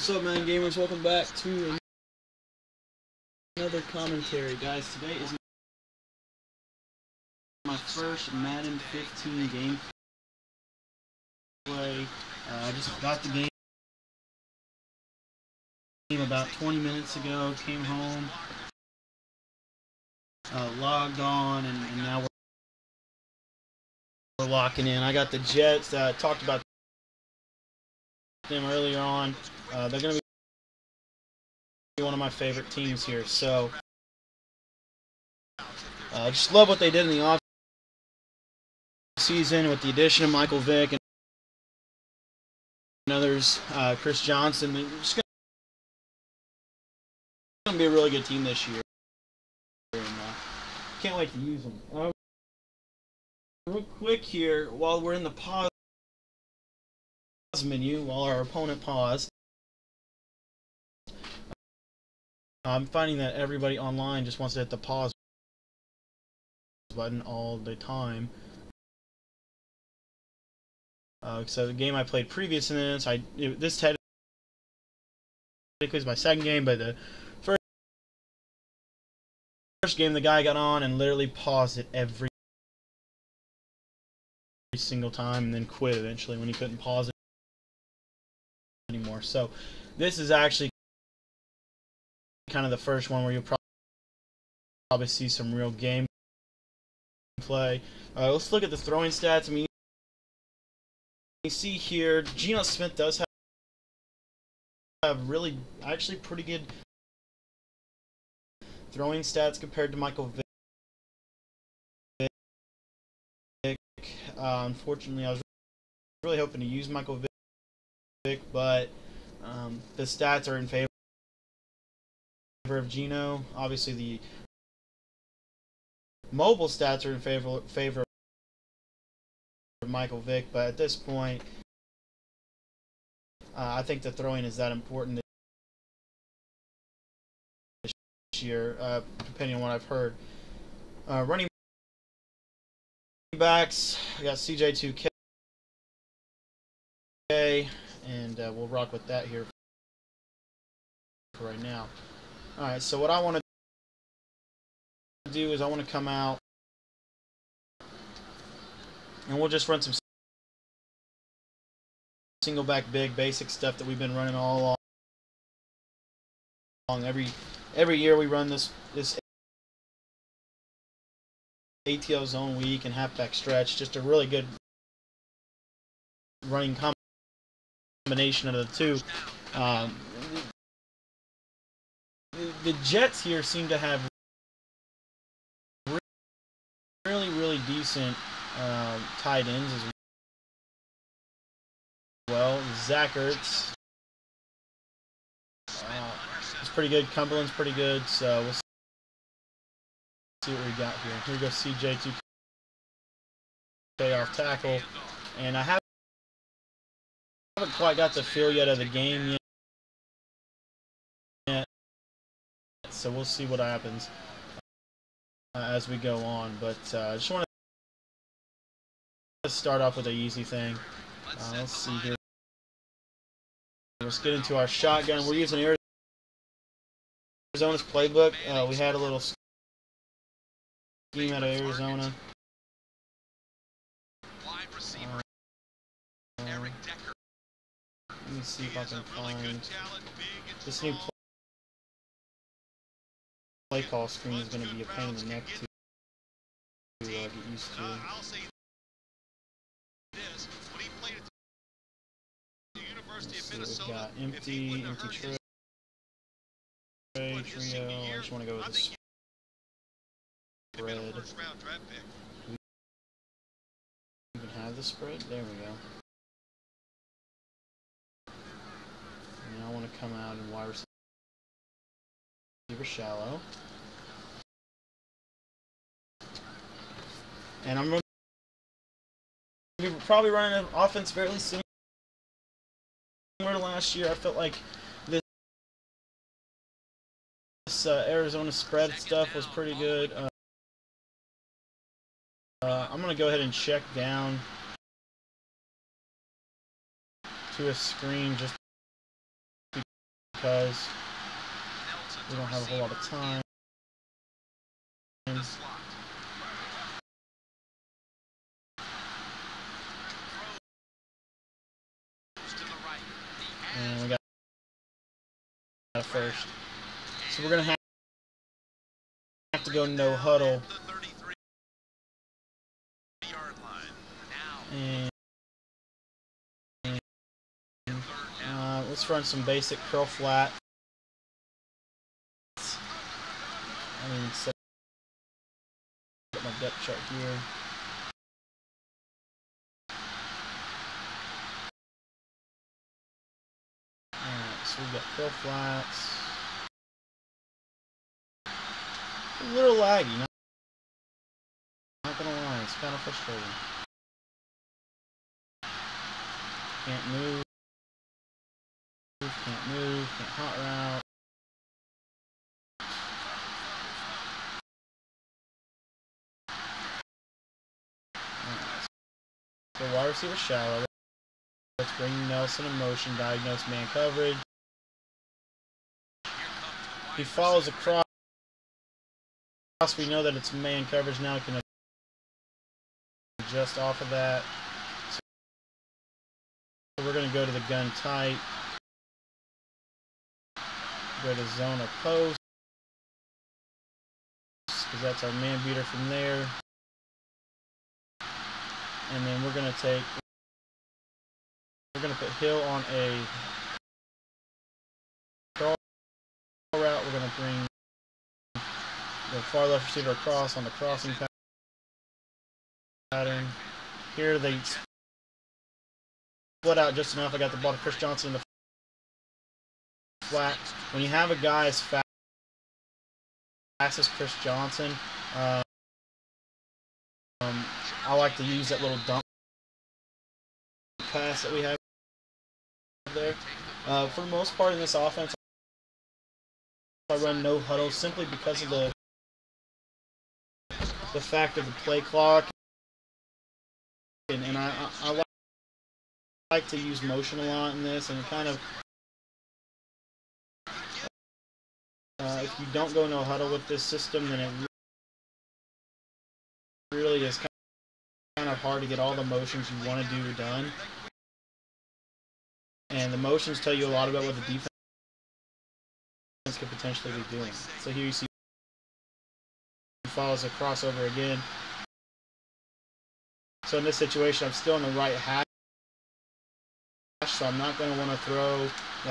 What's up, man gamers? Welcome back to another commentary, guys. Today is my first Madden 15 gameplay. I just got the game about 20 minutes ago, came home, logged on, and now we're locking in. I got the Jets. Talked about them earlier on. They're going to be one of my favorite teams here. So, just love what they did in the off season with the addition of Michael Vick and others, Chris Johnson. They're just going to be a really good team this year, and can't wait to use them. Real quick here, while we're in the pause menu, while our opponent paused, I'm finding that everybody online just wants to hit the pause button all the time. So the game I played previous to this, this technically is my second game, but the first game the guy got on and literally paused it every single time and then quit eventually when he couldn't pause it anymore. So this is actually kind of the first one where you'll probably see some real game play. Let's look at the throwing stats. I mean, you see here, Geno Smith does have really, actually pretty good throwing stats compared to Michael Vick. Unfortunately, I was really hoping to use Michael Vick, but the stats are in favor of Geno. Obviously, the mobile stats are in favor of Michael Vick, but at this point, I think the throwing is that important this year, depending on what I've heard. Running backs, I got CJ2K, and we'll rock with that here for right now. Alright, so what I want to do is I want to come out and we'll just run some single back big basic stuff that we've been running all along. Every year we run this ATL zone week and halfback stretch. Just a really good running combination of the two. The Jets here seem to have really decent tight ends as well. Zach Ertz is pretty good. Cumberland's pretty good. So we'll see what we got here. Here we go, CJ2K off tackle, and I haven't quite got the feel yet of the game yet. So we'll see what happens as we go on. But I just want to start off with an easy thing. Let's see here. Let's get into our shotgun. We're using Arizona's playbook. We had a little scheme out of Arizona. Let me see if I can find this new play call screen. Is going to be a pain in the neck to get used to. Let's see what we got. Empty tray, trio. I just want to go with the spread. Do we even have the spread? There we go. And I want to come out and wide receiver shallow. And I'm probably running an offense fairly similar to last year. I felt like this Arizona spread stuff was pretty good. I'm going to go ahead and check down to a screen just because we don't have a whole lot of time. And we got a first. So we're going to have to go no huddle. And let's run some basic curl flat. Set my depth chart here. Alright, so we got curl flats. A little laggy, not gonna lie, it's kind of frustrating. Can't move, can't hot route. Alright, so wide receiver shallow. Let's bring Nelson in motion, diagnose man coverage. He follows across. We know that it's man coverage now. We can adjust off of that. So we're going to go to the gun tight. Go to zone or post, because that's our man beater from there. And then we're going to put Hill on a curl route. We're going to bring the far left receiver across on the crossing pattern. Here they split out just enough. I got the ball to Chris Johnson in the flat. When you have a guy as fast as Chris Johnson, I like to use that little dump pass that we have there. For the most part in this offense, I run no huddle simply because of the fact of the play clock, and I like to use motion a lot in this, and it kind of if you don't go no huddle with this system, then it really is kind of hard to get all the motions you want to do done, and the motions tell you a lot about what the defense could potentially be doing. So here you see follows a crossover again. So in this situation, I'm still in the right hash, so I'm not going to want to throw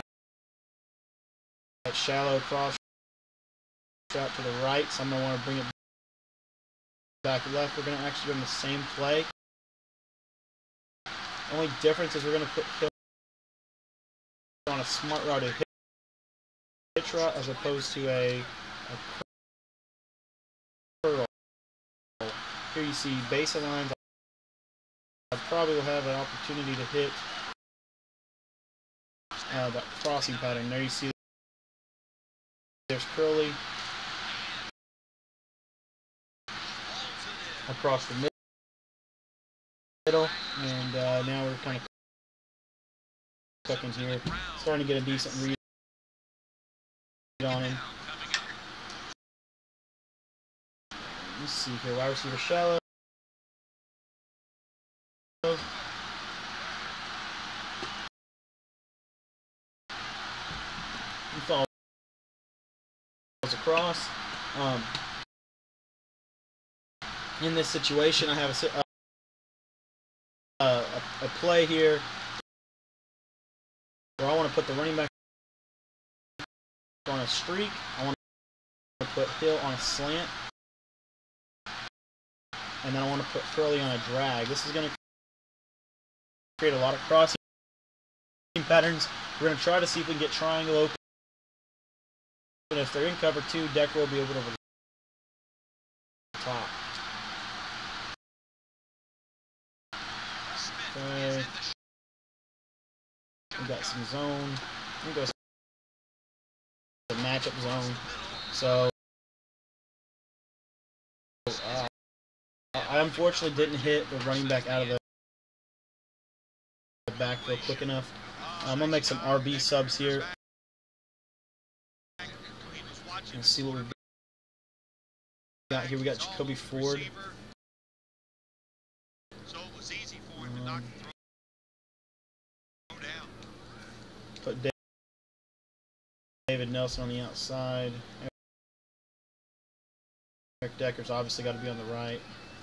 that shallow cross out to the right, so I'm going to want to bring it back left. We're going to actually run the same play. The only difference is we're going to put Hill on a smart route to hitch route as opposed to a curl. Here you see base lines. I probably will have an opportunity to hit that crossing pattern. There you see there's curly across the middle, and now we're kind of cooking here, starting to get a decent read on him. Let's see here, wide receiver shallow. He falls across. In this situation, I have a play here where I want to put the running back on a streak. I want to put Hill on a slant, and then I want to put Curly on a drag. This is going to create a lot of crossing patterns. We're going to try to see if we can get triangle open. And if they're in cover 2, Decker will be able to over the top. Okay. We got some zone. We go some matchup zone. So I unfortunately didn't hit the running back out of the backfield quick enough. I'm gonna make some RB subs here. Let's see what we've got here. We got Jacoby Ford. So it was easy for him to knock the throw down. Put David Nelson on the outside. Eric Decker's obviously got to be on the right.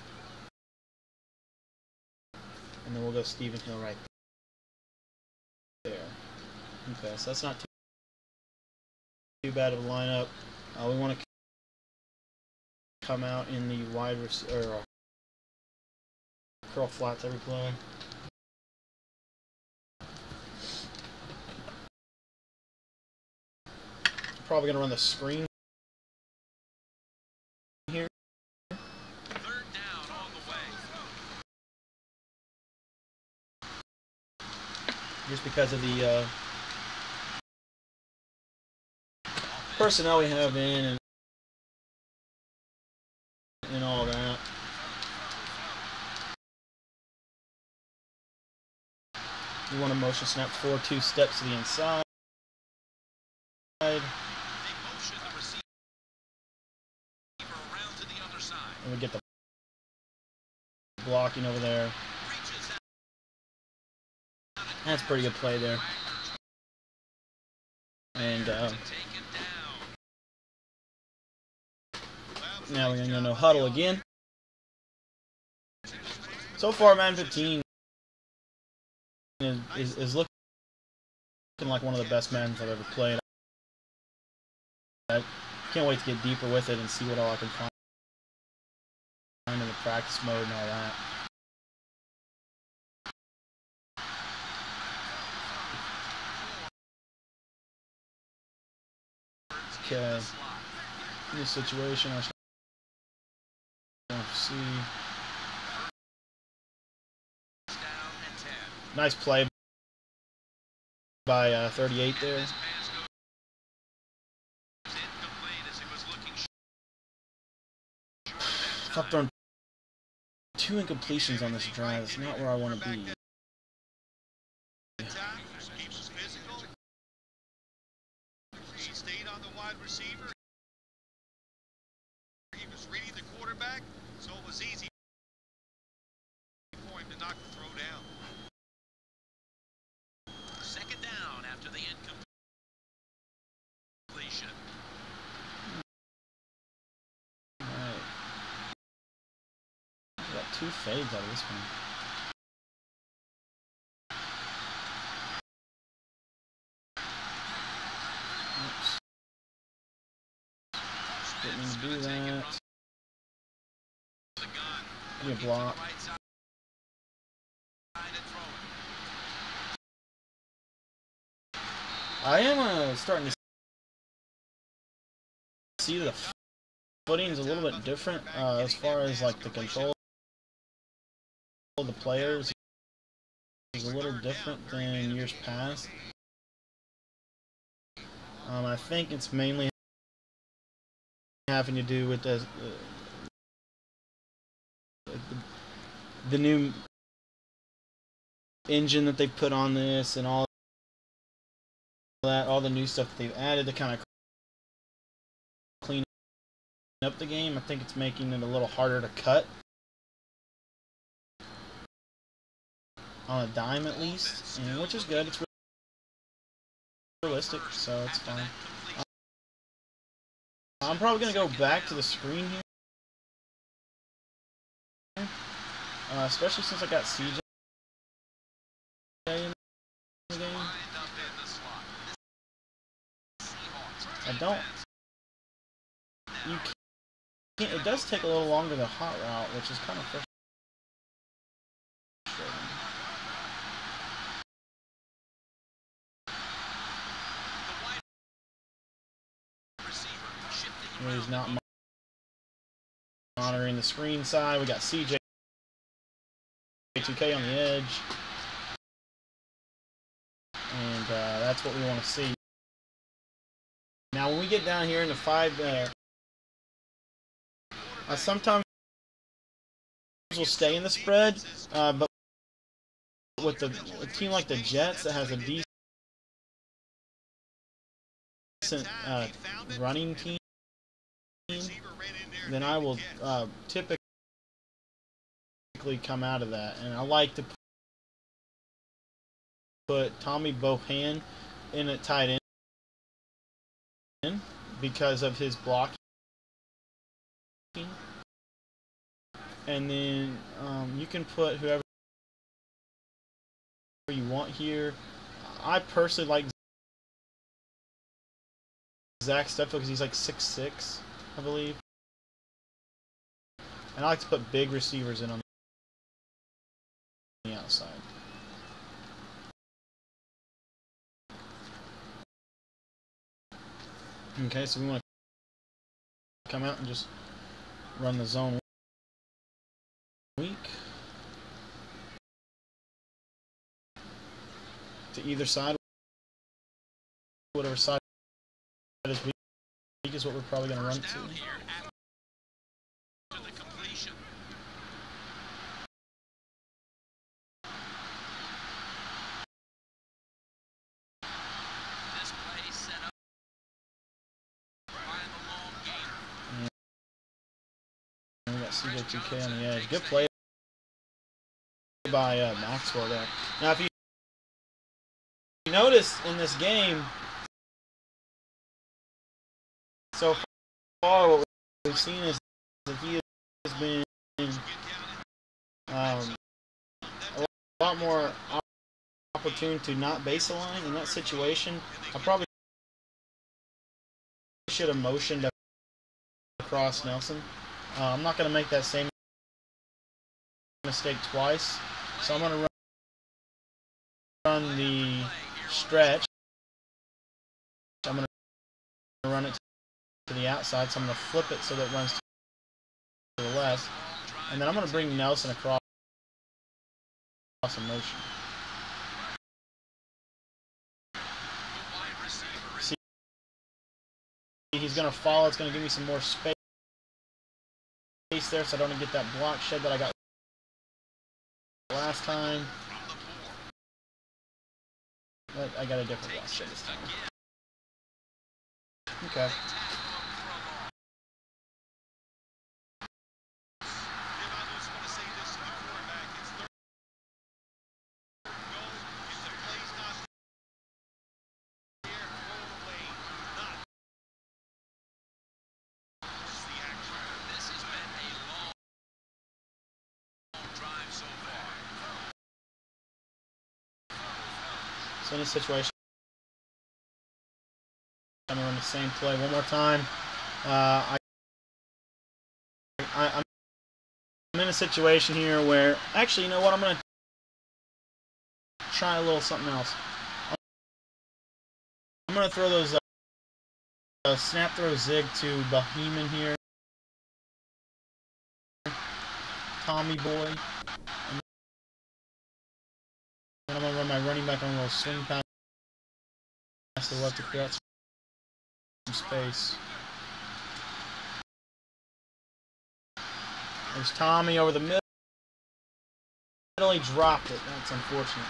And then we'll go Stephen Hill right there. Okay, so that's not too bad of a lineup. We want to come out in the wide receiver, or curl flats every play. Probably going to run the screen here. Third down on the way. Just because of the personnel we have in and all that. We want to motion snap forward 2 steps to the inside. They motion the receiver around to the other side. And we get the blocking over there. That's a pretty good play there. And now we're going to go no huddle again. So far, Madden 15 is looking like one of the best Maddens I've ever played. I can't wait to get deeper with it and see what all I can find in the practice mode and all that. Okay, in this situation, I should see. Nice play by 38 there. I've thrown 2 incompletions on this drive. It's not where I want to be. He stayed on the wide receiver. He was reading the quarterback, so it was easy for him to knock the throw down. Second down after the incompletion. Alright. Got 2 fades out of this one. Oops. Didn't mean to do that. Give me a block. I am starting to see the footing is a little bit different as far as like the control of the players is a little different than years past. I think it's mainly having to do with the new engine that they put on this and all that, all the new stuff that they've added to kind of clean up the game. I think it's making it a little harder to cut on a dime at least, and which is good. It's realistic, so it's fine. I'm probably going to go back to the screen here, especially since I got CJ in the game. I don't. You can't. It does take a little longer the hot route, which is kind of frustrating. He's not monitoring the screen side. We got CJ 2K on the edge, and that's what we want to see. Now, when we get down here in the 5, sometimes we'll stay in the spread, but with a team like the Jets that has a decent running team, then I will typically come out of that. And I like to put Tommy Bohan in at tight end because of his blocking. And then you can put whoever you want here. I personally like Zach Steffel because he's like 6'6", I believe. And I like to put big receivers in on the outside. Okay, so we want to come out and just run the zone weak to either side. Whatever side is weak is what we're probably going to run it to. And we got CJ2K on the edge. Good play by Maxwell there. Now, if you notice in this game, so far what we've seen is that he has been a lot more opportune to not base align in that situation. I probably should have motioned across Nelson. I'm not going to make that same mistake twice, so I'm going to run the stretch. I'm going to run it to the outside, so I'm going to flip it so that it runs to the left, and then I'm going to bring Nelson across in motion. See, he's going to follow. It's going to give me some more space there, so I don't get that block shed that I got last time. But I got a different block shed this time. Okay. So in this situation, I'm going to run the same play one more time. I'm in a situation here where, actually, you know what? I'm going to try a little something else. I'm going to throw those snap throw zig to Bohemian here. Tommy boy. And I'm going to run my running back on a little swing pass to the left to clear out some space. There's Tommy over the middle. He dropped it. That's unfortunate.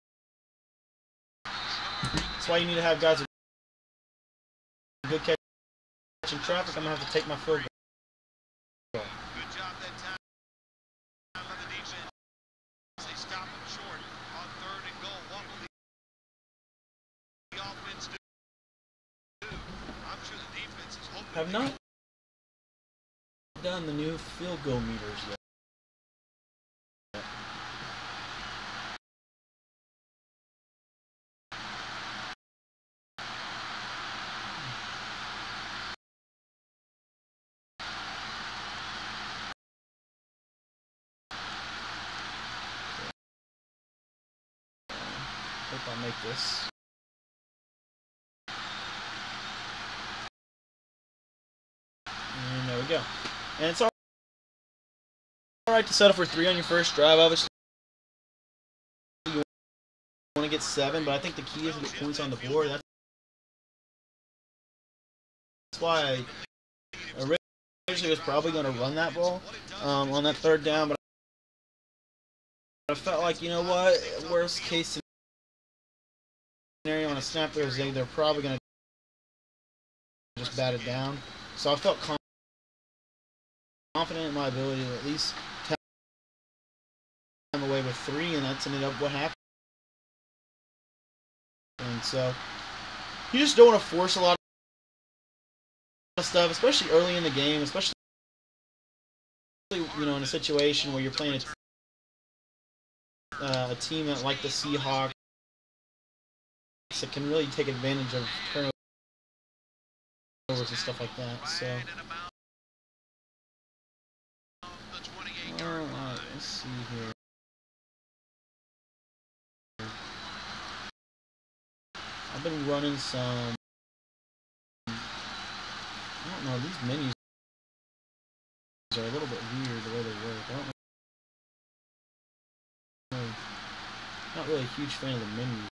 That's why you need to have guys with good catching traffic. I'm going to have to take my field goal. Good job that time by the defense. They stop him short on 3rd and goal. What will the offense do? I'm sure the defense is hoping. Have not done the new field goal meters yet. Hope I'll make this. And there we go. And it's alright to settle for 3 on your first drive. Obviously, you want to get 7, but I think the key is to get points on the board. That's why I originally was probably going to run that ball on that 3rd down, but I felt like, you know what, worst case scenario on a snap throw zig, they're probably going to just bat it down. So I felt confident in my ability to at least come away with 3, and that's ended up what happened. And so you just don't want to force a lot of stuff, especially early in the game, especially in a situation where you're playing a team that, like the Seahawks, that can really take advantage of turnovers and stuff like that. So, alright, let's see here. I've been running some. I don't know. These menus are a little bit weird the way they work. I don't know. Not really a huge fan of the menus.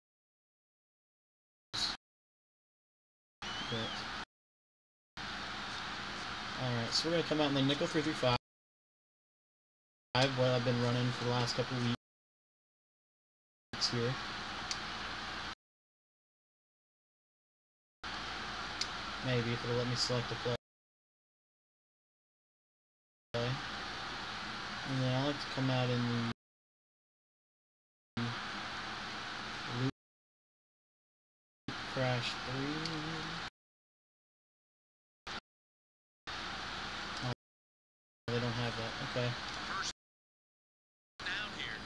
Alright, so we're going to come out in the nickel 3-5. What I've been running for the last couple of weeks here. Maybe if it'll let me select a play. And then I like to come out in the loop crash 3. Oh, they don't have that. Okay. First down here.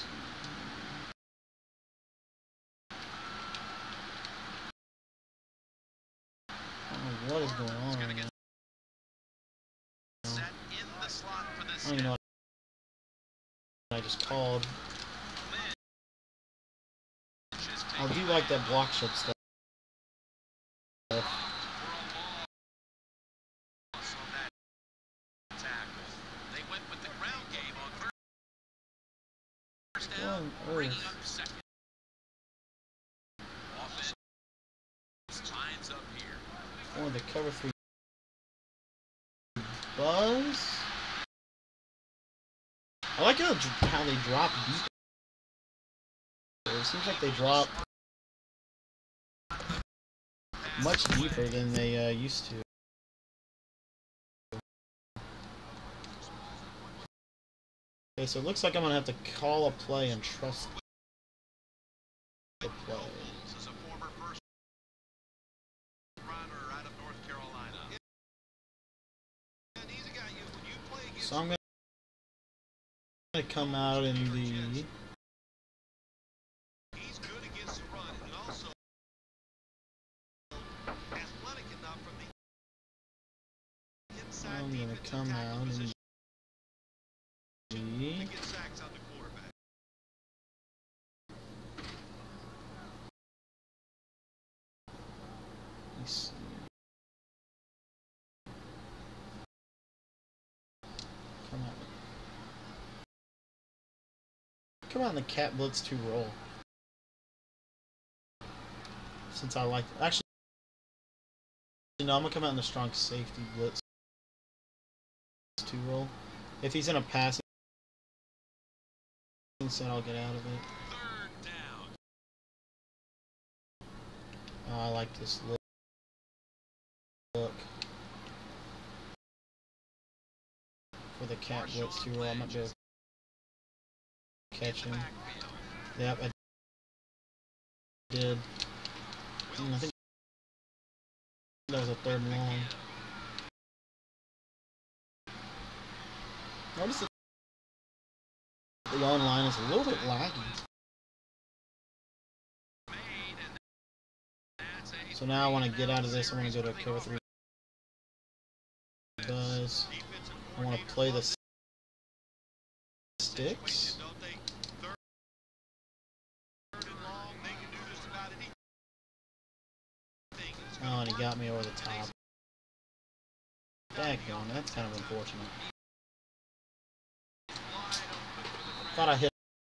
I don't know what is going on right now. Set in the slot for I this. don't even know what I just called. I do like that block ship stuff. They went with the ground game on first What down, on bringing earth? up second. Offense lines up here. Oh, the cover 3 buzz. I like how they drop deep. It seems like they drop much deeper than they used to. Okay, so it looks like I'm gonna have to call a play and trust the play. This is a former first rounder out of North Carolina. And he's a guy when you play against. So I'm gonna come out in the. He's good against the run and also athletic enough from the inside. I'm gonna come out in the. To get sacks on the quarterback. Let's see. Come out in the cat blitz 2 roll. Since I like actually, no, I'm gonna come out in the strong safety blitz 2 roll. If he's in a passing set, I'll get out of it. Third down. Oh, I like this look for the cat blitz 2 roll. I might be able to catch him. Yep, I did. I think that was a 3rd and long. Notice that the online is a little bit laggy. So now I want to get out of this. I want to go to a cover 3 buzz. I want to play the sticks. Oh, and he got me over the top. Daggone, that's kind of unfortunate. Thought I hit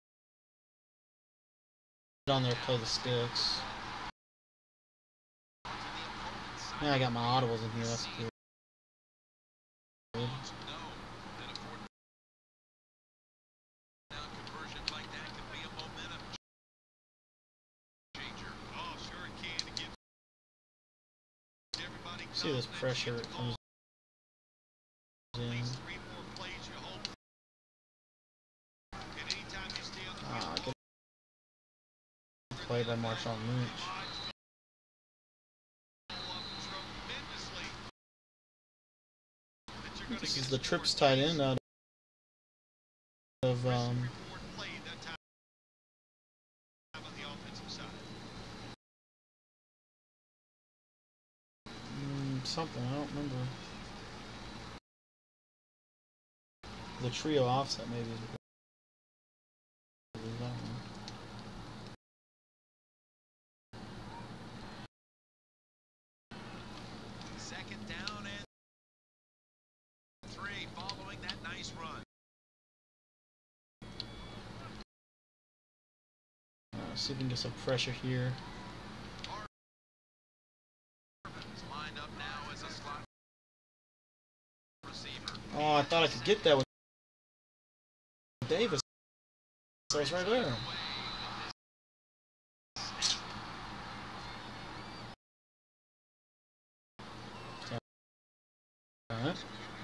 on there, play the sticks. Yeah, I got my audibles in here, that's good. See this pressure that comes in. play by Marshawn Lynch. This is the trips tight end out of something, I don't remember. The trio offset maybe is that one. Second down and 3 following that nice run. See if we can get some pressure here. Lined up now as a slot receiver. Oh, I thought I could get that with Davis. So it's right there. Alright.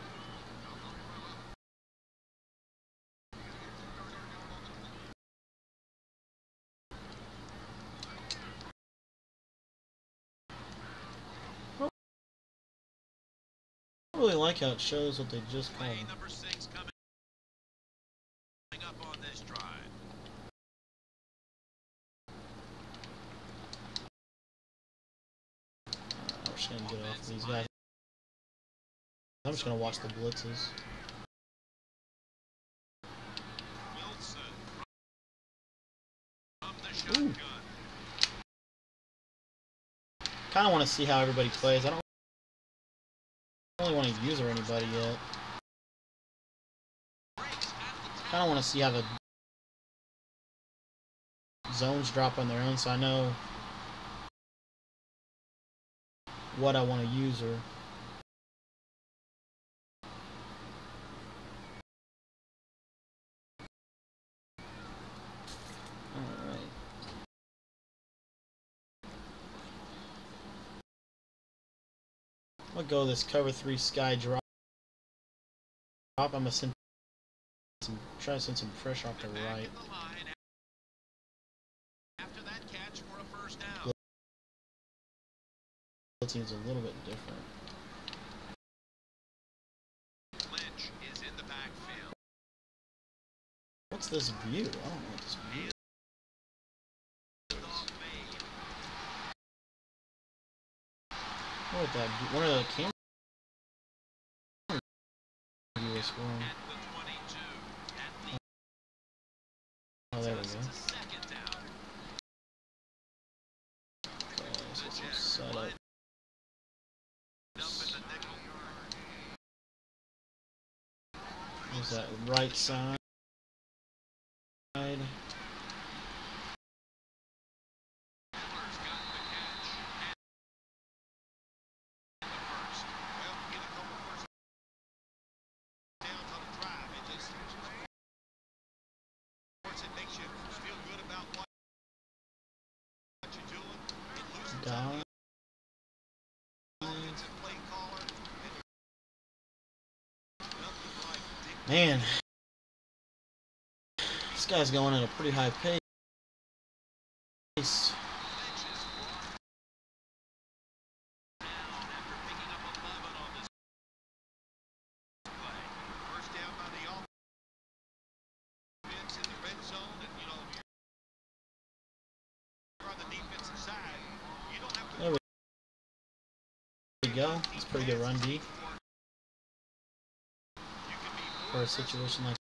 I really like how it shows what they just called. Number 6 coming up on this drive. I'm just gonna get off these guys. I'm just gonna watch the blitzes. Ooh. Kind of want to see how everybody plays. I don't really want to use or anybody yet. Kind of want to see how the zones drop on their own, so I know what I want to use her. Alright. I'll go this cover 3 sky drop. I'm gonna try to send some pressure off the right. After that catch for a first down. Seems a little bit different. Lynch is in the backfield. What's this view? I don't know what this view is. What that? One of the camera viewers going. Oh, there we go. Okay, so it's set up. Is that right side? Down. Man, this guy's going at a pretty high pace. There we go. It's pretty good run D for a situation like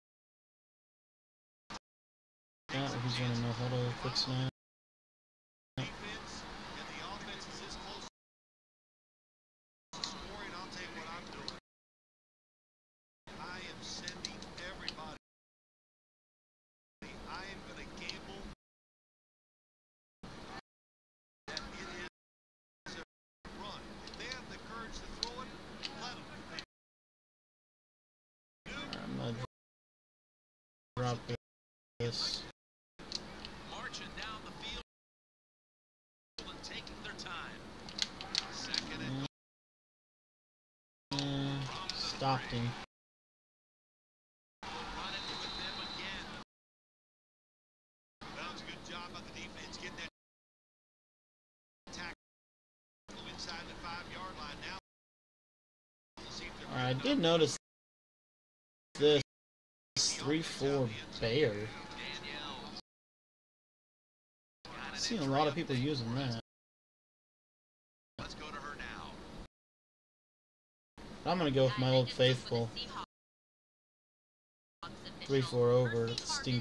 that where he's running no huddle, quick snap. I'm gonna drop this. Marching down the field and taking their time. Second and Stopped him. run it with them again. That was a good job by the defense getting that I did notice this 3-4 Bear. I've seen a lot of people using that. Let's go to her now. I'm gonna go with my old faithful 3-4 over the steam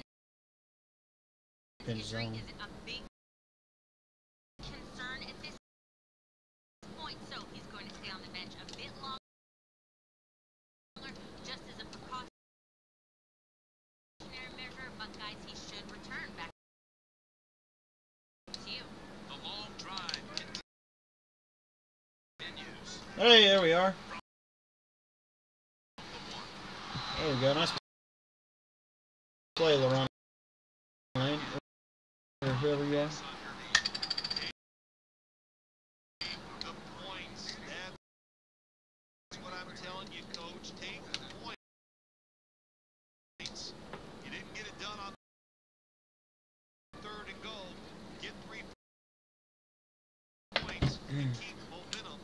pin zone. Hey, there we are. There we go. Nice play, LaRon. Or whoever you are. The points. That's what I'm telling you, Coach. Take the points. You didn't get it done on third and goal. Get 3 points and keep momentum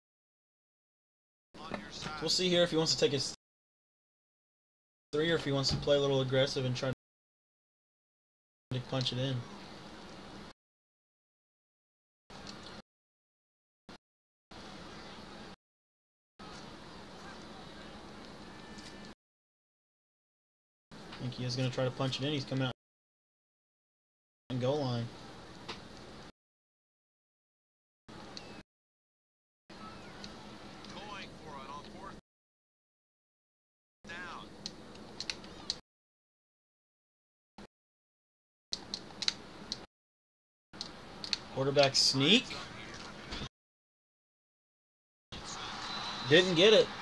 on your side. We'll see here if he wants to take his 3 or if he wants to play a little aggressive and try to punch it in. I think he is going to try to punch it in. He's coming out and goal line. Going for it on 4th down. Quarterback sneak. Didn't get it.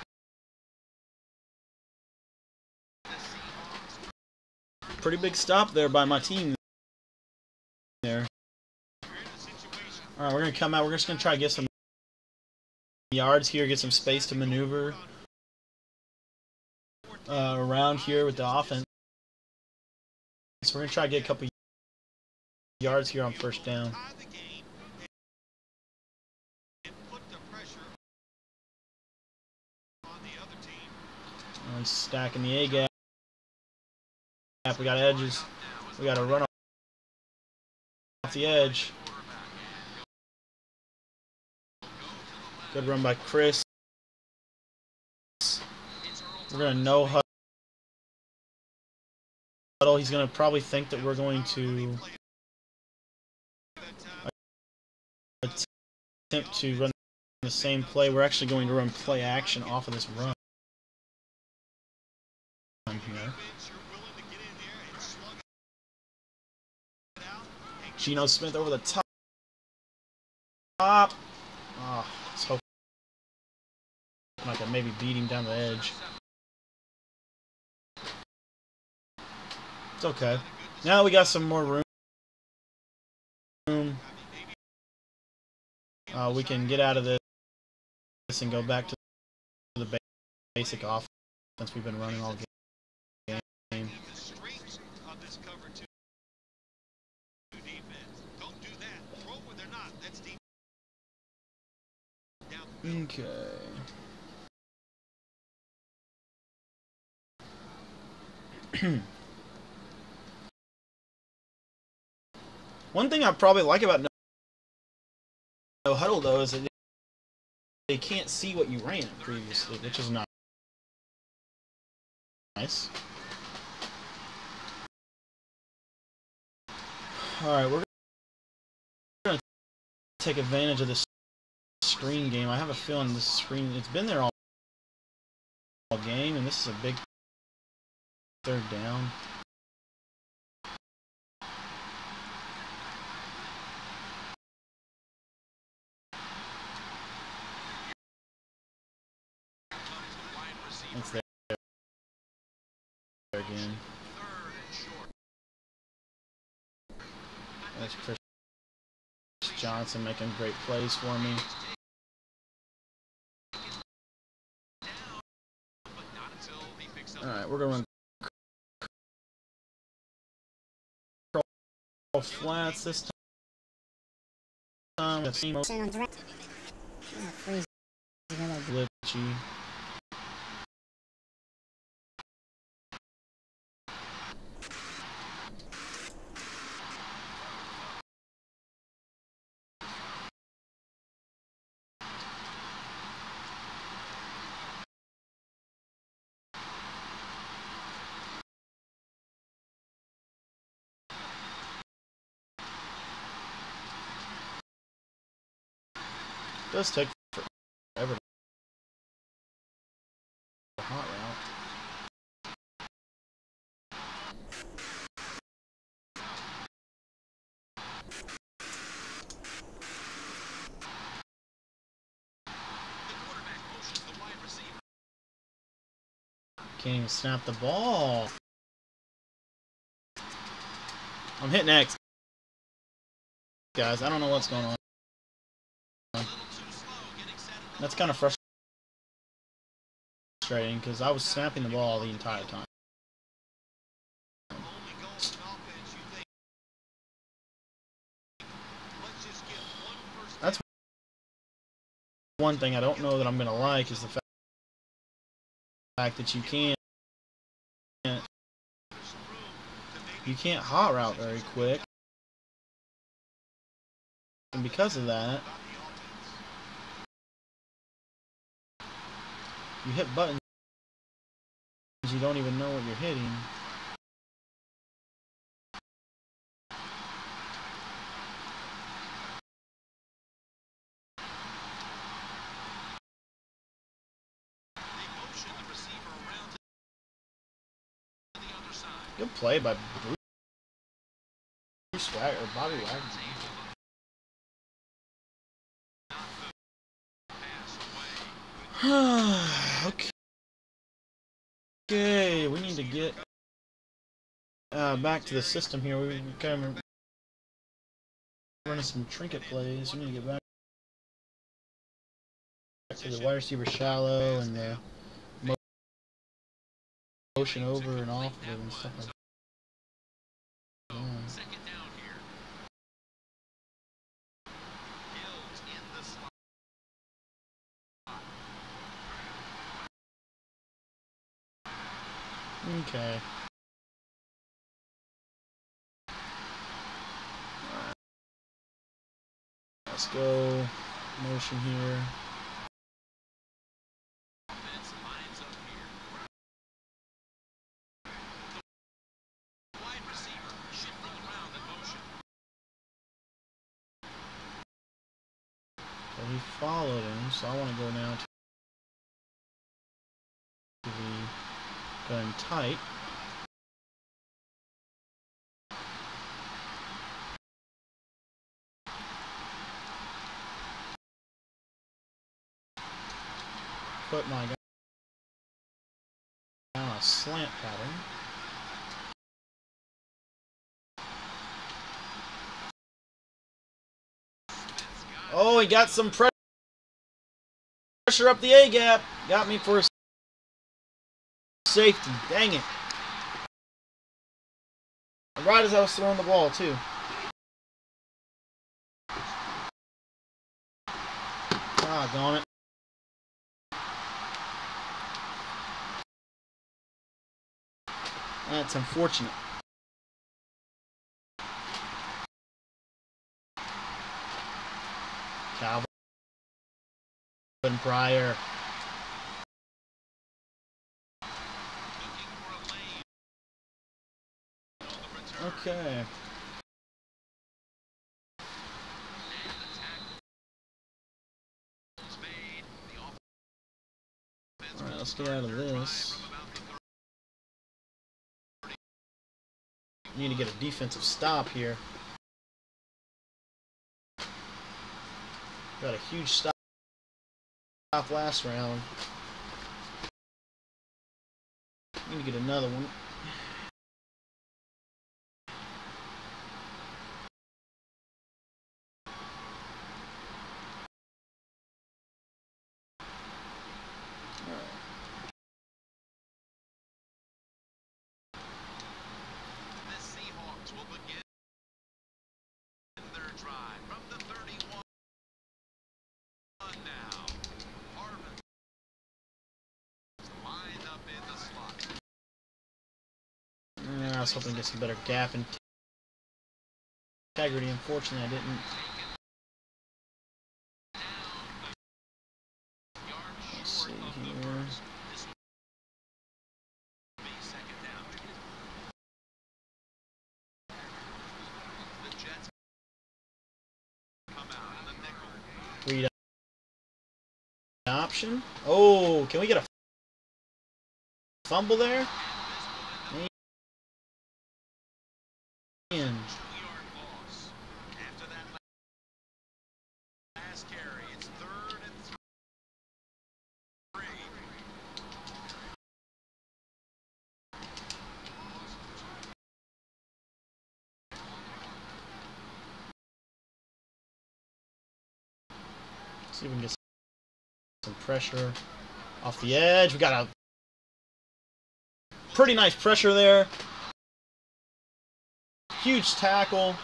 Pretty big stop there by my team there. Alright, we're going to come out. We're just going to try to get some yards here, get some space to maneuver around here with the offense. So we're going to try to get a couple yards here on first down. He's stacking the A gap. We got edges. We got to run off the edge. Good run by Chris. We're going to no huddle. He's going to probably think that we're going to attempt to run the same play. We're actually going to run play action off of this run here. Geno Smith over the top. Oh, let's hope I can maybe beat him down the edge. It's okay. Now we got some more room. We can get out of this and go back to the basic offense we've been running all game. Okay. One thing I probably like about no huddle though is that they can't see what you ran previously, which is nice. Alright, we're going to take advantage of this screen game. I have a feeling this screen, it's been there all game, and this is a big third down. It's there again. That's Chris Johnson making great plays for me. Alright, we're going to run flats this time. Glitchy. does take forever to hot route. Can't even snap the ball. I'm hitting X, guys. I don't know what's going on. That's kind of frustrating because I was snapping the ball the entire time. That's one thing I don't know that I'm going to like is the fact that you can't hot route very quick. And because of that, you hit buttons you don't even know what you're hitting. Good play by Bobby Wagner. Okay, we need to get back to the system here. We're kind of running some trinket plays. We need to get back to the wide receiver shallow and the motion over and off of it and stuff like that. Okay. Let's go motion here. So he followed him, so I want to go now to the going tight. Put my guy on a slant pattern. Oh, he got some pressure up the A gap. Got me for a safety. Dang it. Right as I was throwing the ball, too. Ah, darn it. That's unfortunate. Calvin Pryor. Okay. Alright, let's get out of this. Need to get a defensive stop here. Got a huge stop last round. Need to get another one. The Seahawks will begin their drive from the 31 now. Harvin lined up in the slot. I was hoping to get some better gap integrity. Unfortunately, I didn't. Let's see here. Read option. Oh, can we get a fumble there? Man. See if we can get some pressure off the edge. We got a pretty nice pressure there. Huge tackle.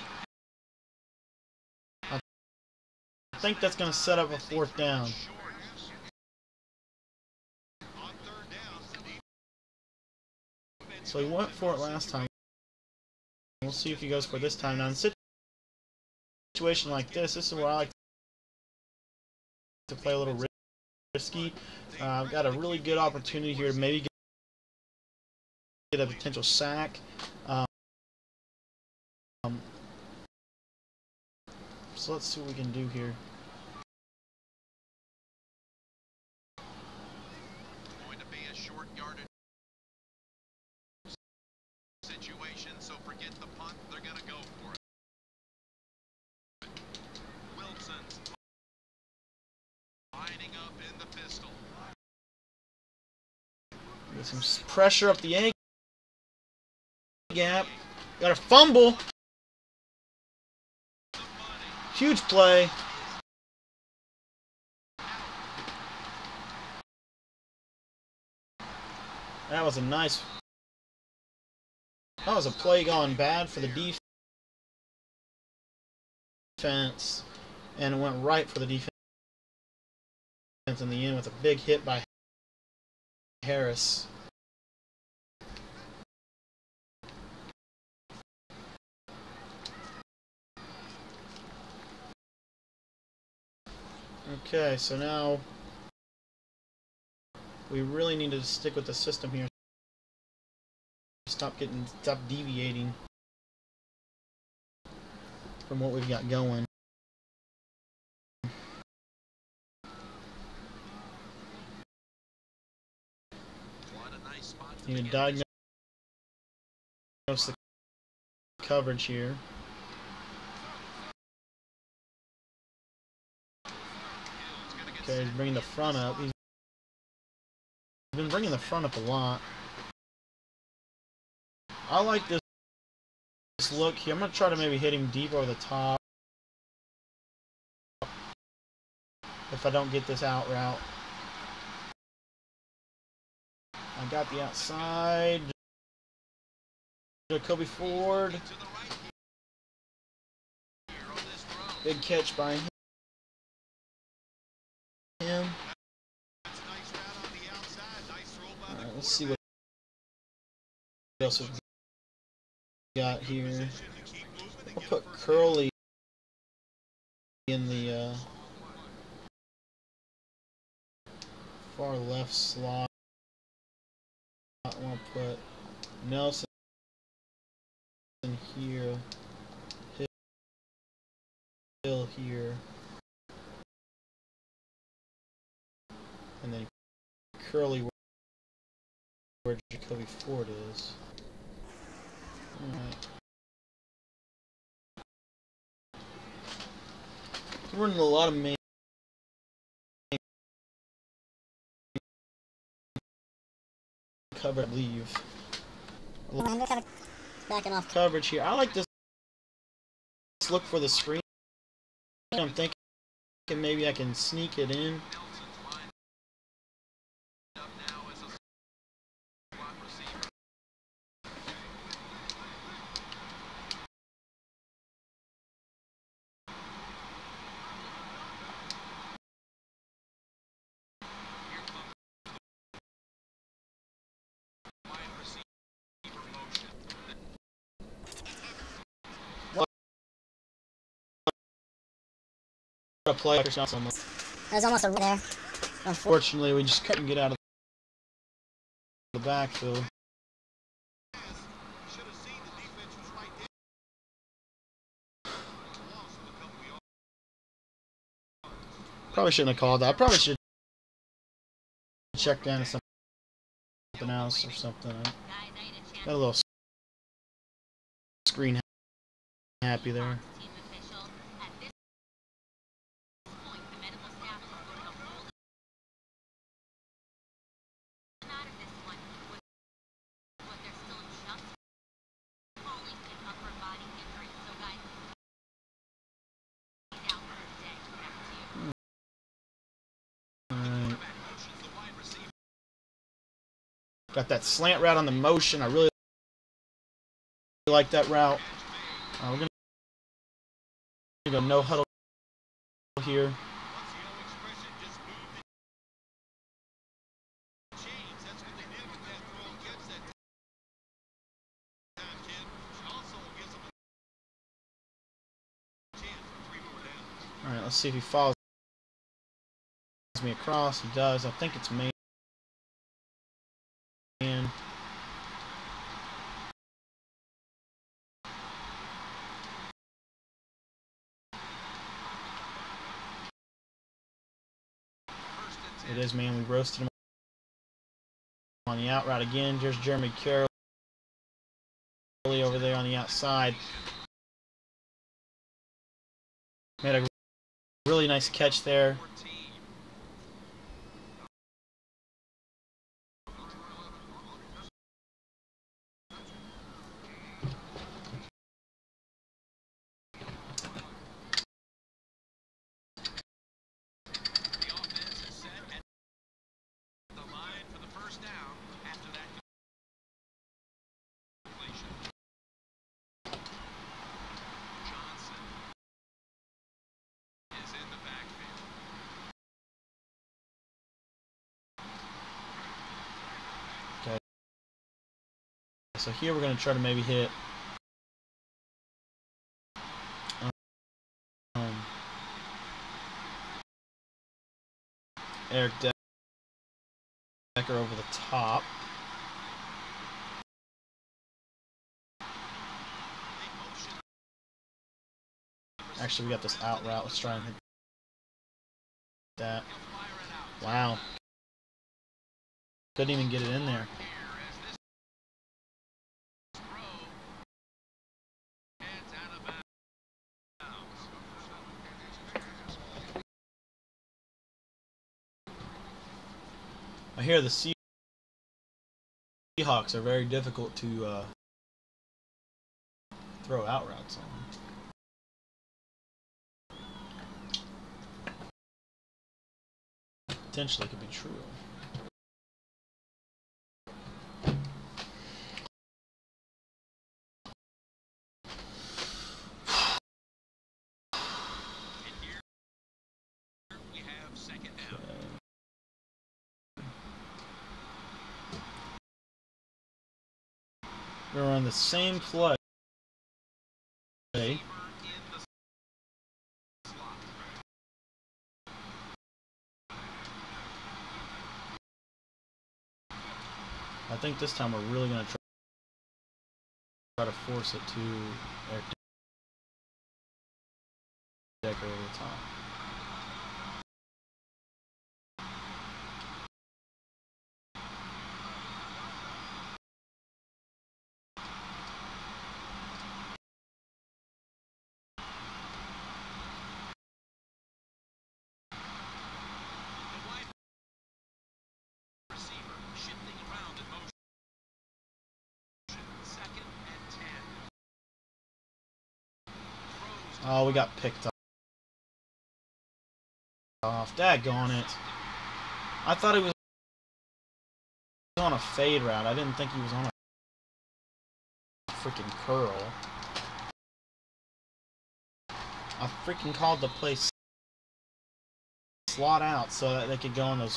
I think that's going to set up a 4th down. So he went for it last time. We'll see if he goes for it this time. Now in a situation like this is where I like to play a little risky. I've got a really good opportunity here to maybe get a potential sack. So let's see what we can do here. Going to be a short yardage situation, so forget the punt. They're going to go for it. Wilson's lining up in the pistol. Get some pressure up the A gap. Got a fumble. Huge play. That was a nice. That was a play gone bad for the defense, and it went right for the defense in the end with a big hit by Harris. Okay, so now we really need to stick with the system here. Stop deviating from what we've got going. Need to diagnose the coverage here. Okay, he's bringing the front up. He's been bringing the front up a lot. I like this look here. I'm going to try to maybe hit him deep over the top if I don't get this out route. I got the outside. Jacoby Ford. Big catch by him. Alright, let's see what else we've got here. I'll put Curly in the far left slot. I want to put Nelson here, Hill here, and then Curly where Jacoby Ford is. Alright. We're running a lot of main cover, I believe. Backing off coverage here. I like this. Let's look for the screen. I'm thinking maybe I can sneak it in. Play. That was almost a there. Unfortunately, we just couldn't get out of the backfield. Probably shouldn't have called that. I probably should check down to something else or something. Got a little screen happy there. Got that slant route on the motion. I really like that route. We're going to go no huddle here. All right, let's see if he follows me across. He does. I think it's man. It is man. We roasted him on the out route again. There's Jeremy Carroll over there on the outside. Made a really nice catch there. So here we're going to try to maybe hit Eric Decker over the top. Actually, we got this out route. Let's try and hit that. Wow. Couldn't even get it in there. I hear the Seahawks are very difficult to throw out routes on. Potentially could be true. We're on the same play. I think this time we're really going to try to force it to Eric Decker over the top. Oh, we got picked off. Daggone it. I thought he was on a fade route. I didn't think he was on a freaking curl. I freaking called the play slot out so that they could go on those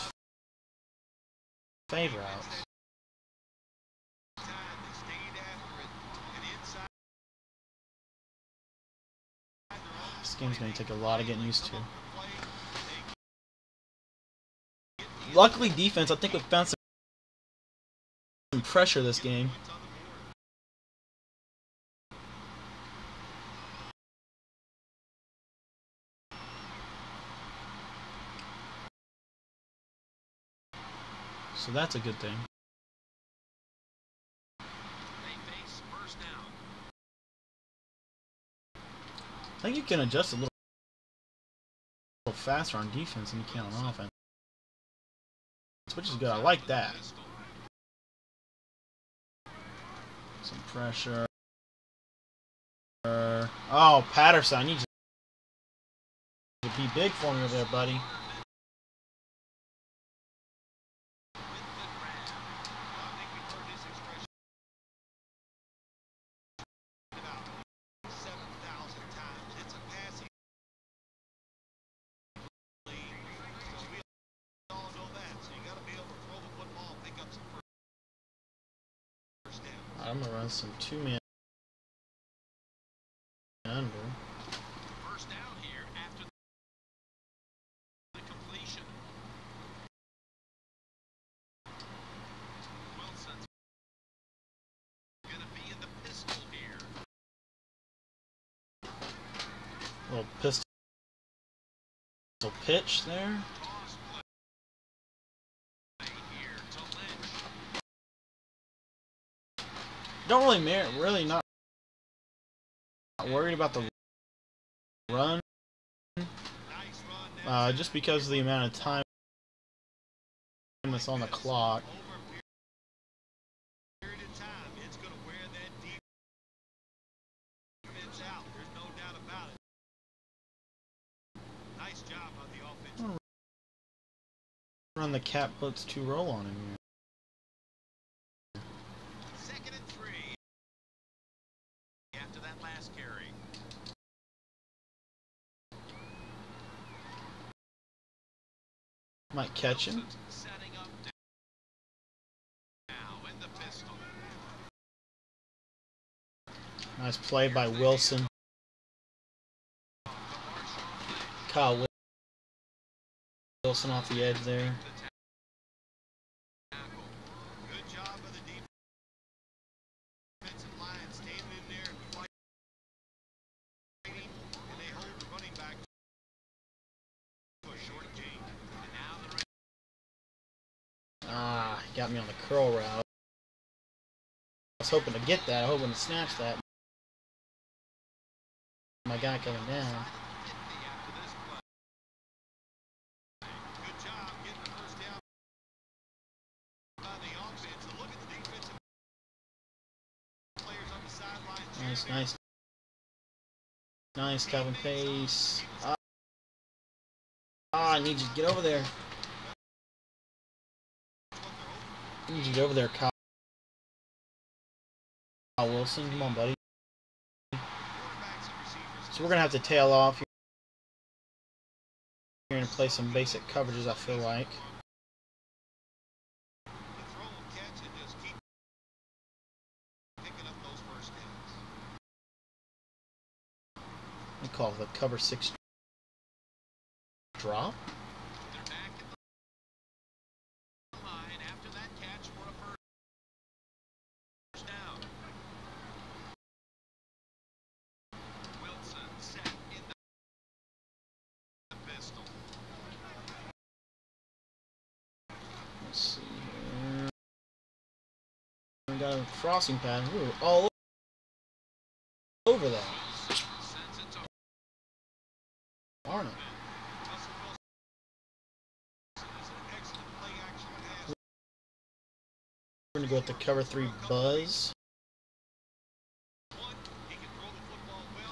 fade routes. This game's going to take a lot of getting used to. Luckily, defense, I think we found some pressure this game. so that's a good thing. I think you can adjust a little faster on defense than you can on offense, which is good. I like that. Some pressure. Oh, Patterson, I need you to be big for me over there, buddy. I'm gonna run some two-man under. First down here after the completion. Wilson's gonna be in the pistol here. Little pistol pitch there. Toss play here to Lynch. Don't really not worried about the run, Nice run. just because of the amount of time that's on the clock. Over a period of time, it's going to wear that defense out. There's no doubt about it. Nice job on the offense. Run the cat blitz 2 roll on him here. 2nd and 3 after that last carry. Might catch him. Setting up now in the pistol. Nice play by Wilson. Kyle Wilson off the edge there. Good job of the defensive line standing in there and fighting, and they hold the running back to a short gain. And now the He got me on the curl route. I was hoping to get that, hoping to snatch that. My guy coming down. good job getting the first down by the offense. And look at the defensive players on the sidelines. Nice, Calvin Pace. I need you to get over there. I need you to get over there, Kyle Wilson. Come on, buddy. So we're going to have to tail off here and play some basic coverages, I feel like. The throw and catch and just keep picking up those first downs. We call it the cover 6 drop. They're back at the line after that catch for a first down. Wilson set in the pistol. Let's see here. We got a crossing pass. We were all over that. Sends it to Darn it. Russell Wilson. Is an excellent play action pass. We're going to go with the cover 3 buzz. One, he can throw the football well.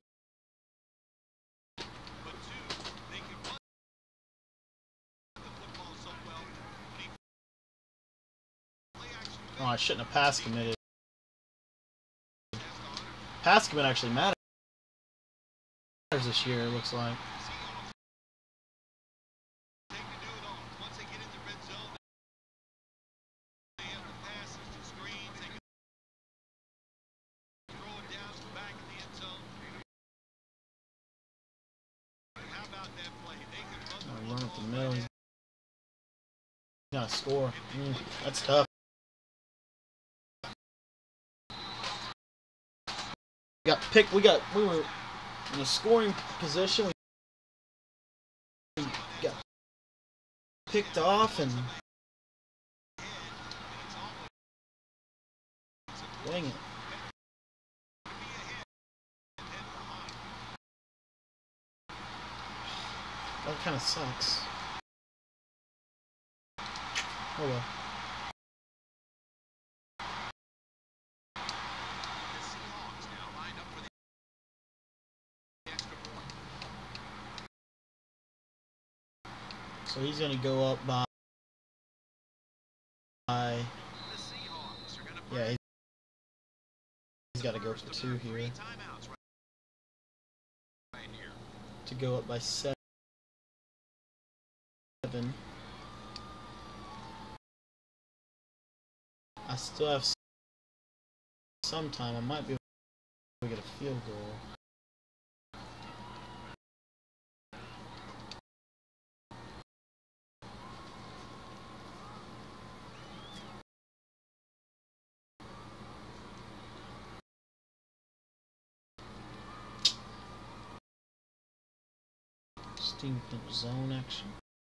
But two, they can run the football so well. When he play action Oh, I shouldn't have pass committed. pass to Hunter. Pass commit actually matters this year, it looks like. Seahawks, they can do it all. Once they get in the red zone, they have the passes, the screens, they can throw it down to the back of the end zone. How about that play? They can run Run up the middle. He's got to score. That's tough. We were in a scoring position. We got picked off and Dang it. That kind of sucks. Oh well. The Seahawks now lined up for the extra point. So he's going to go up by... The Seahawks are going to Yeah, he's got to go for 2 here. timeouts right here. To go up by 7. I still have some time. I might be able to get a field goal. Steam pinch zone action.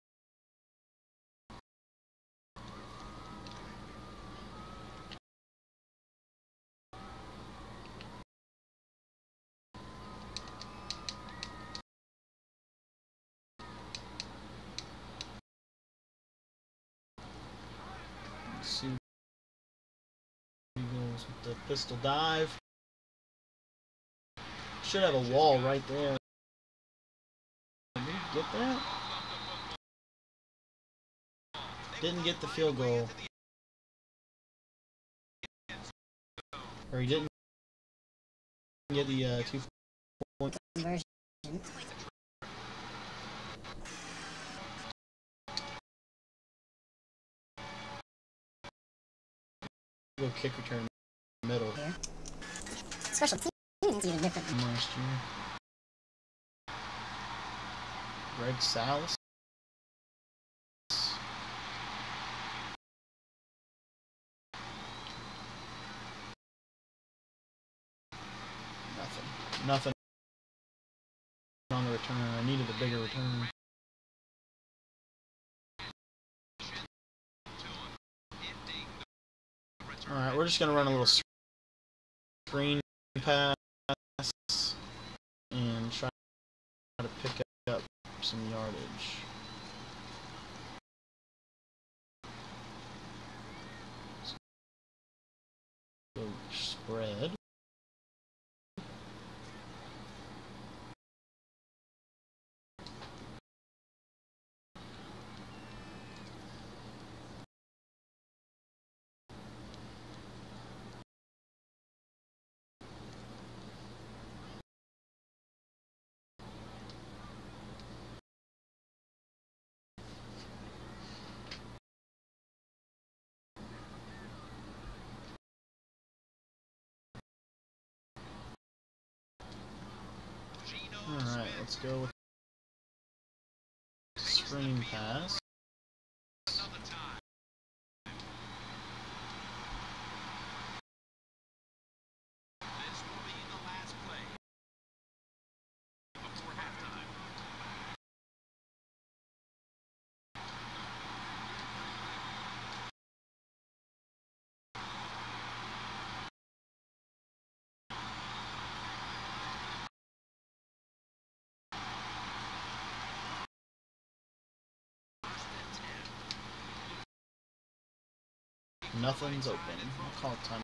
Let's see. Eagles with the pistol dive. Should have a wall right there. Did we get that? Didn't get the field goal. Or he didn't get the 2-point Conversion. go kick return in the middle. Here. Special teams even different. From last year. Greg Salas. Nothing on the return. I needed a bigger return. Alright, we're just going to run a little screen pass and try to pick up some yardage. Go spread. Alright, let's go with screen pass. This will be the last play before halftime. Nothing's open. I'll call time.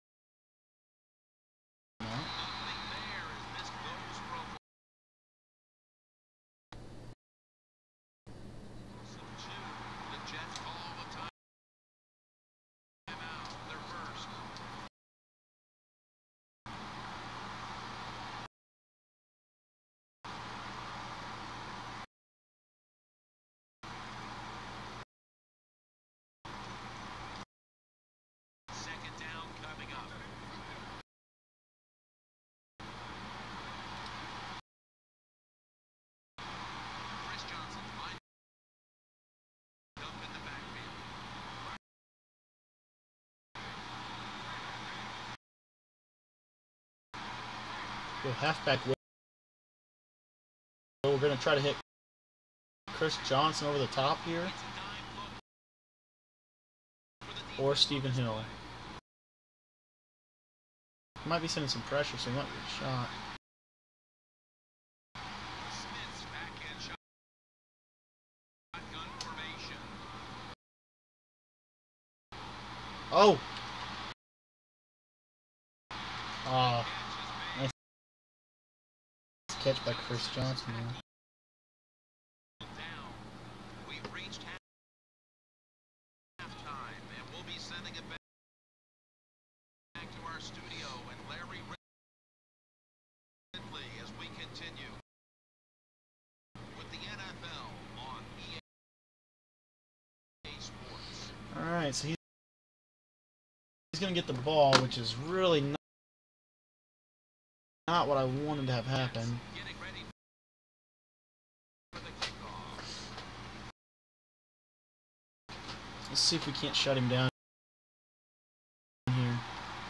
Second down coming up. Chris Johnson lined up in the backfield. Go halfback. We're going to try to hit Chris Johnson over the top here. It's a dime look for the Or defense Stephen on this Hill. play. He might be sending some pressure, so he might get a shot. Smith's backhand shot. Shotgun formation. Oh! Nice catch by Chris Johnson, man. Down. We've reached halftime, and we'll be sending it back to our studio and Larry Ridley as we continue with the NFL on EA Sports. Alright, so he's going to get the ball, which is really not what I wanted to have happen. Getting ready for the kickoff. Let's see if we can't shut him down here.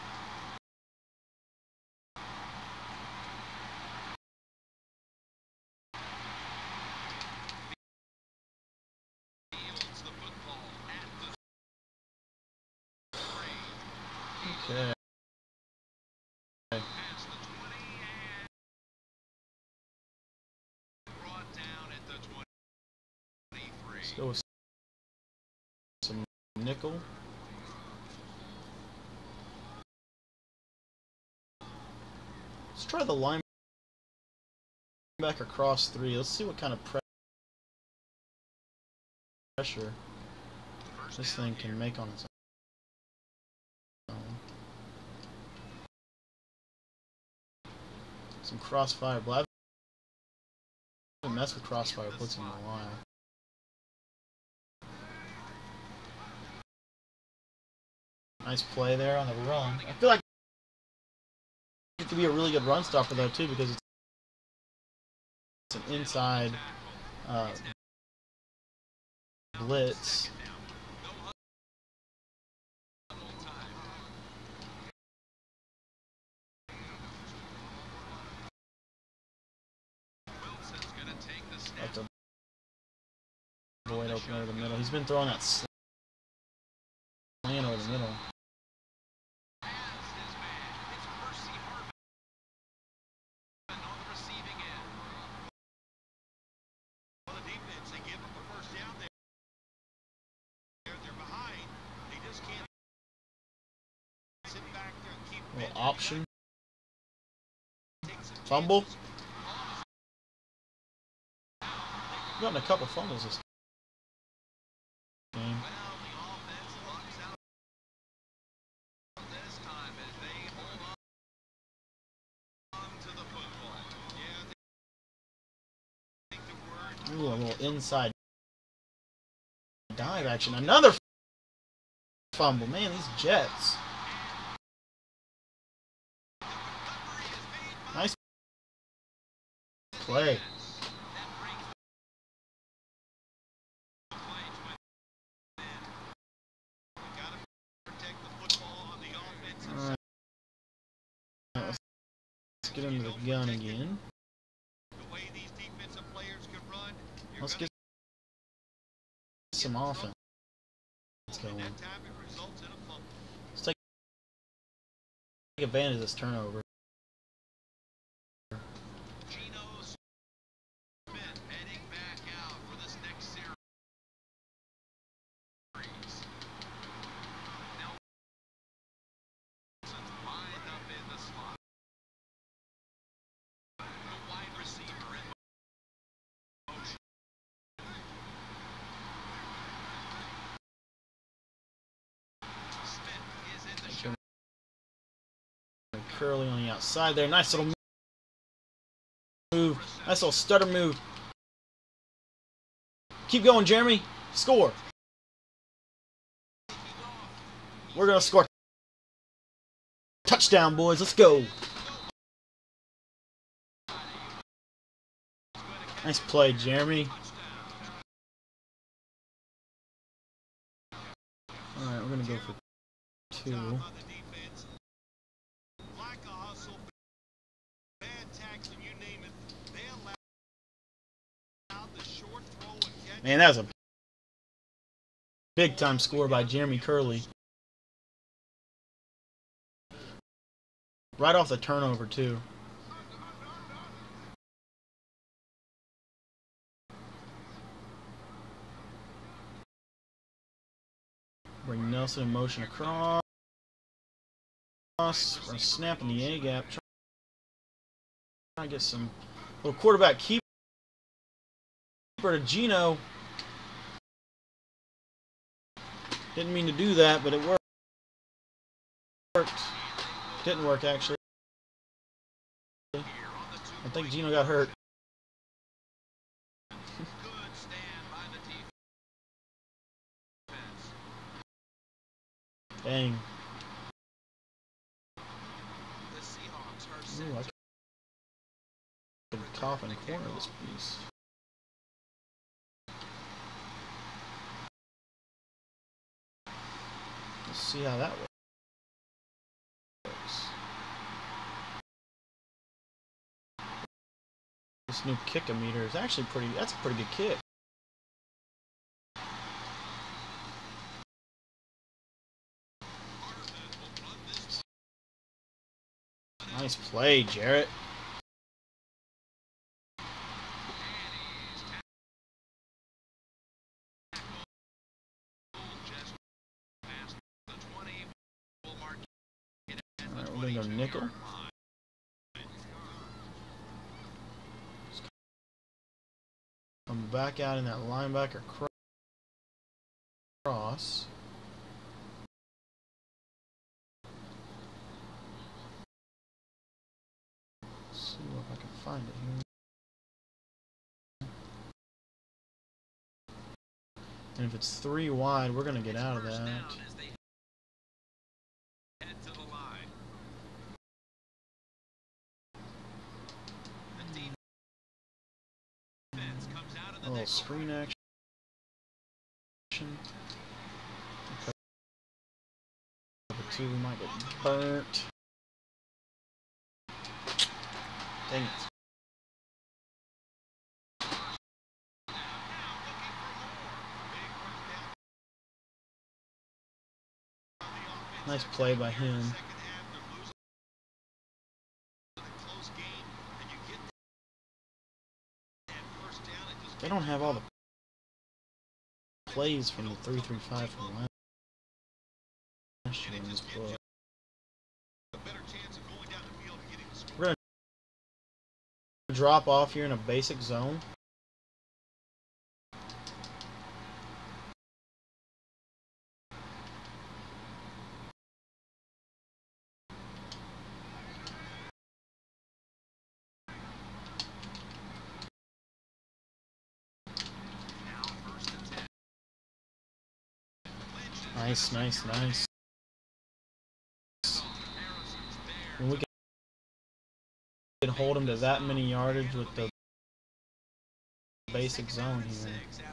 Fields the football at the 3. Okay. Past the 20 and brought down at the 23. Let's go with some nickel. Let's try the linebacker cross 3. Let's see what kind of pressure this thing can make on its own. Some crossfire. Well, I haven't messed with crossfire blitzing in a while. Nice play there on the run. I feel like it could be a really good run stopper though too, because it's an inside blitz. Like to void open over the middle. He's been throwing that slant over the middle. Little option. Fumble. Gotten a couple fumbles this game. Ooh, a little inside dive action. Another fumble. Man, these Jets. Nice play. Alright. Let's get into the gun again. Let's get some offense going. Let's take advantage of this turnover. Curly on the outside there. Nice little move. Nice little stutter move. Keep going, Jeremy. Score. We're going to score. Touchdown, boys. Let's go. Nice play, Jeremy. Alright, we're going to go for 2. Man, that was a big-time score by Jeremy Curley. Right off the turnover, too. Bring Nelson in motion across. We're going to snap in the A-gap. Trying to get some little quarterback keeper to Gino. Didn't mean to do that, but it worked. Didn't work, actually. I think Gino got hurt. Dang. Ooh, I could top and corner this piece. Let's see how that works. This new kick-o-meter is actually that's a pretty good kick. Nice play, Jarrett. Alright, we're gonna go nickel. Come back out in that linebacker cross. Let's see if I can find it here. And if it's 3 wide, we're gonna get out of that. A little screen action. Cover 2, we might get burnt. Dang it. Nice play by him. They don't have all the plays from the 3-3-5 from last year in this book. We're going to drop off here in a basic zone. Nice, nice, nice. And we can hold him to that many yardage with the basic zone here.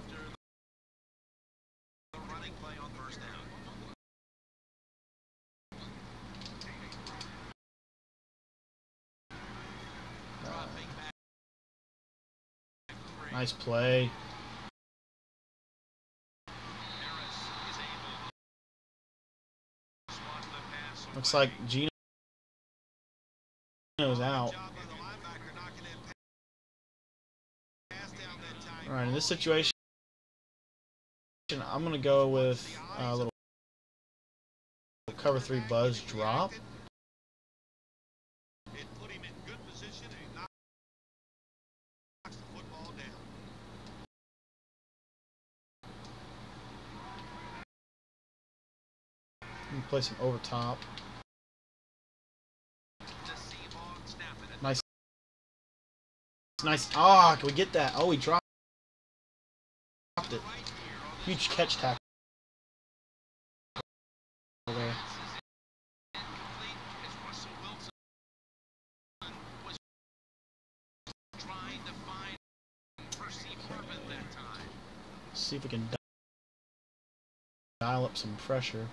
Nice play. Looks like Gino's out. Alright, in this situation, I'm going to go with a little cover 3 buzz drop. Place him over top. Nice. Nice. Ah, can we get that? Oh, he dropped it. Huge catch tackle there. Let's see if we can dial up some pressure.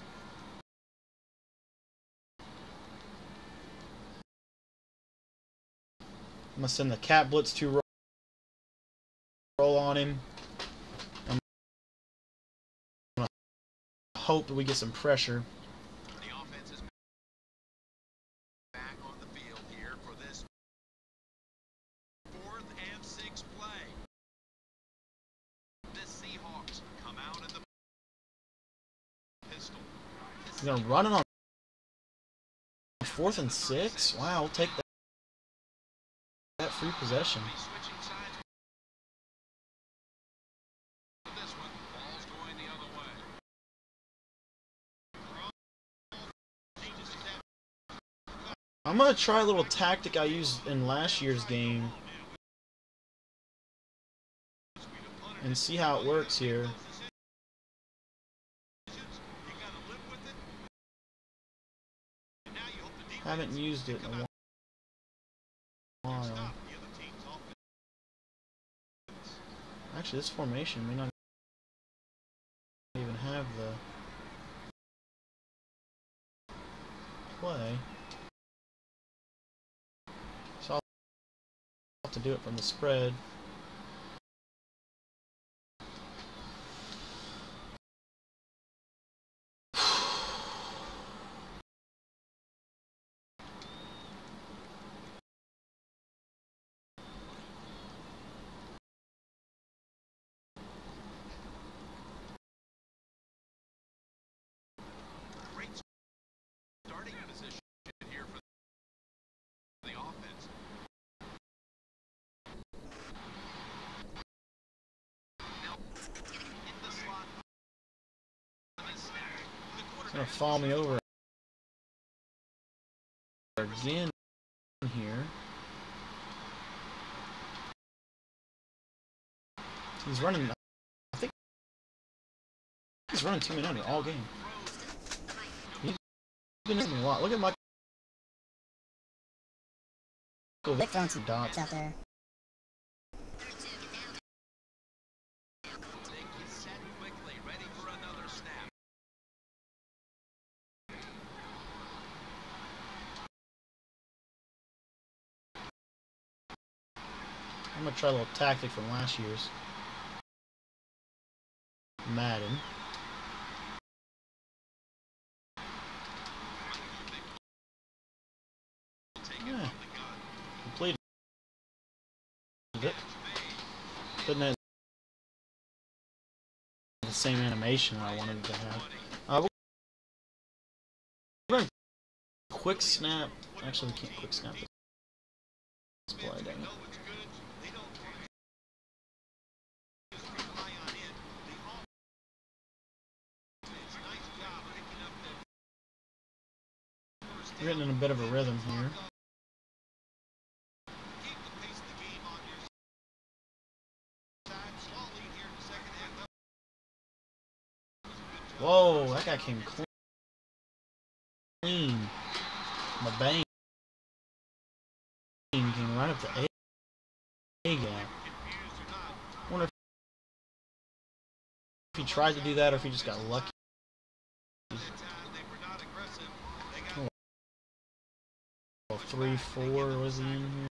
I'm going to send the cat blitz 2 roll on him. I'm going to hope that we get some pressure. You're gonna run it on 4th and 6? Wow, we'll take that free possession. I'm gonna try a little tactic I used in last year's game and see how it works here. Haven't used it in a while. Actually, this formation may not even have the play. So I'll have to do it from the spread. He's gonna fall me over again here. He's running. I think he's running 2 minutes under all game. He's been hitting a lot. Look at Michael Vick throwing some dots out there. I'm gonna try a little tactic from last year's Madden. Yeah. Completed it. Didn't have the same animation I wanted it to have. We're going quick snap. Actually, we can't quick snap this play, dang it. We're getting in a bit of a rhythm here. Whoa, that guy came clean. My bang came right up to A gap. I wonder if he tried to do that or if he just got lucky. Oh, 3-4 was he in here?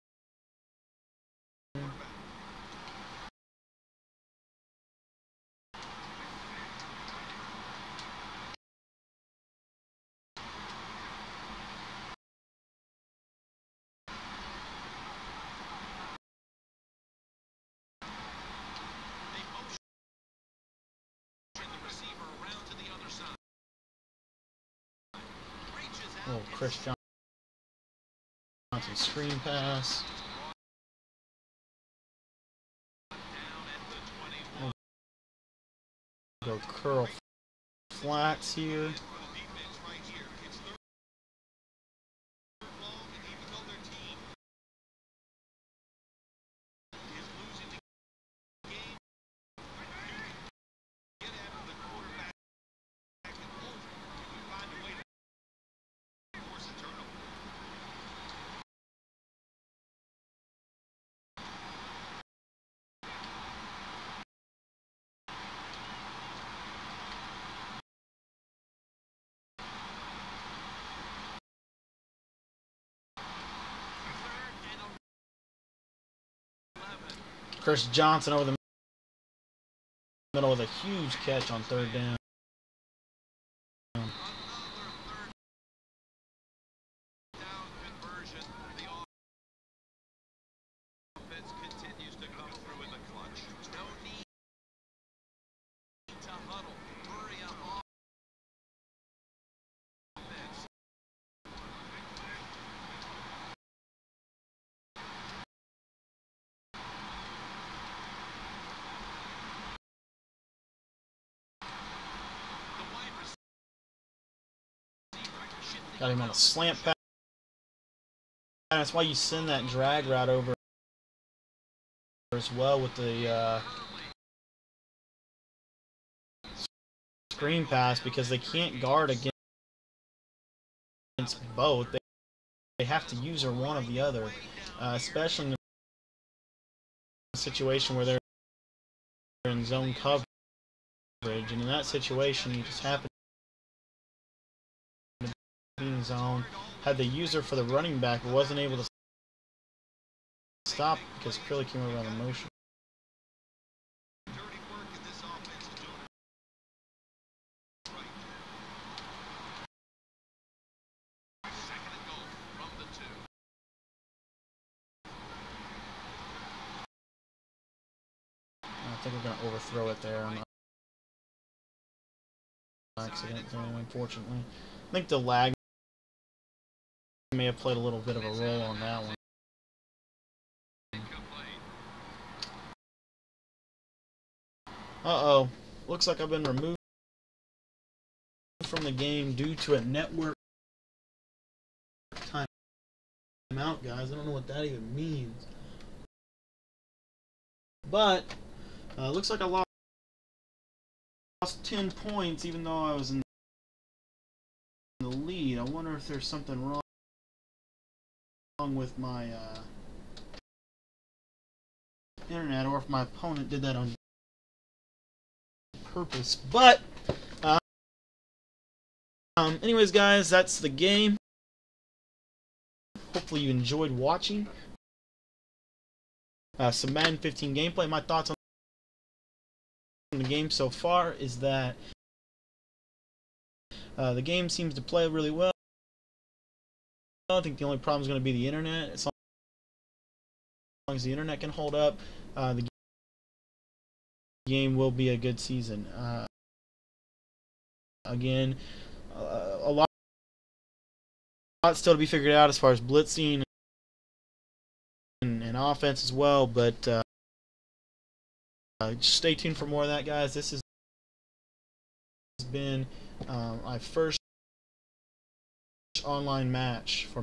Oh, Chris Johnson screen pass. Go curl flats here. Chris Johnson over the middle with a huge catch on 3rd down. Got him on a slant pass. That's why you send that drag route over as well with the screen pass, because they can't guard against both. They have to use one or the other, especially in a situation where they're in zone coverage. And in that situation, you just happen to be in zone. Had the user for the running back, but wasn't able to stop because Curly came over on the motion. I think we're going to overthrow it there on accident, unfortunately. I think the lag may have played a little bit of a role on that one. Uh-oh. Looks like I've been removed from the game due to a network timeout, guys. I don't know what that even means. But, looks like I lost 10 points even though I was in the lead. I wonder if there's something wrong with my internet, or if my opponent did that on purpose. But anyways, guys, that's the game. Hopefully you enjoyed watching some Madden 15 gameplay. My thoughts on the game so far is that the game seems to play really well. I think the only problem is going to be the internet. As long as the internet can hold up, the game will be a good season. Again, a lot still to be figured out as far as blitzing and offense as well, but just stay tuned for more of that, guys. This has been my first online match for